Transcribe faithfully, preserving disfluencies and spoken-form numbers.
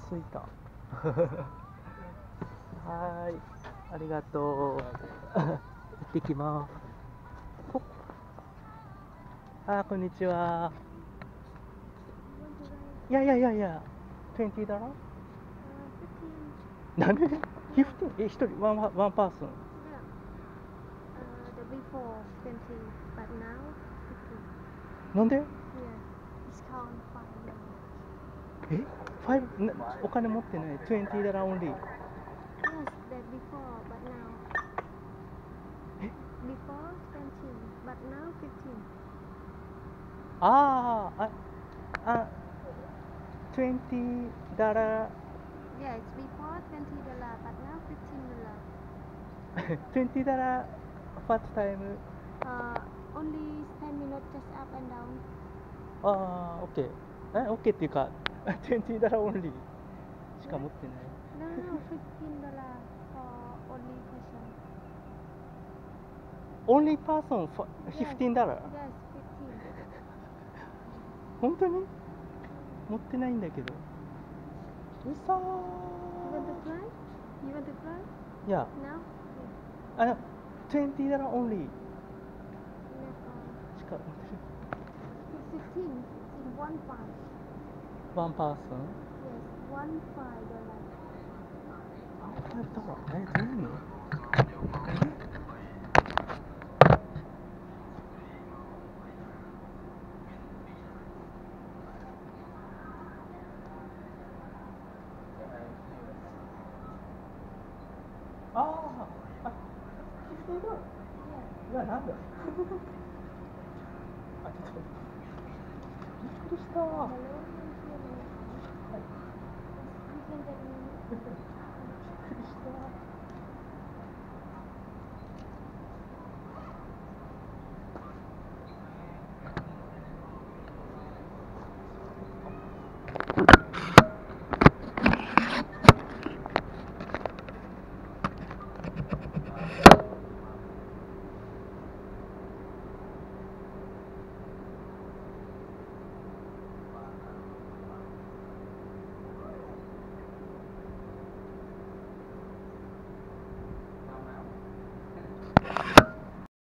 着いた。はーい、ありがとう。行ってきます。こあー、こんにちは。いやいやいやいや、にじゅうだろ なんで ?じゅうご? え、一人、ワン、ワンパーソン。なんでえ ?ご? なお金持ってない。にじゅうダラー only。えあー、あ、あ、にじゅうダラー。 Yes, before twenty dollar, but now fifteen dollar. にじゅうダラー first time。 Uh, only ten minutes just up and down. あー、OK。え、OK っていうか、にじゅうダラー only しか持ってない。 No, no, fifteen dollar for only person. only person for Yes, じゅうダラー。 yes, fifteen. 本当に持ってないんだけど。うそー。 You want to try? You want to try? いや、 No? あの、にじゅうダラー only Never. しか持ってない。 fifteen, fifteen, one five. one person? Yes, one five dollar. あ、これだから、え、どういうのえあー、あ、じゅうダラー。いや、なんだ。あ、ちょっと。びっくりした。 Hello, you can get me.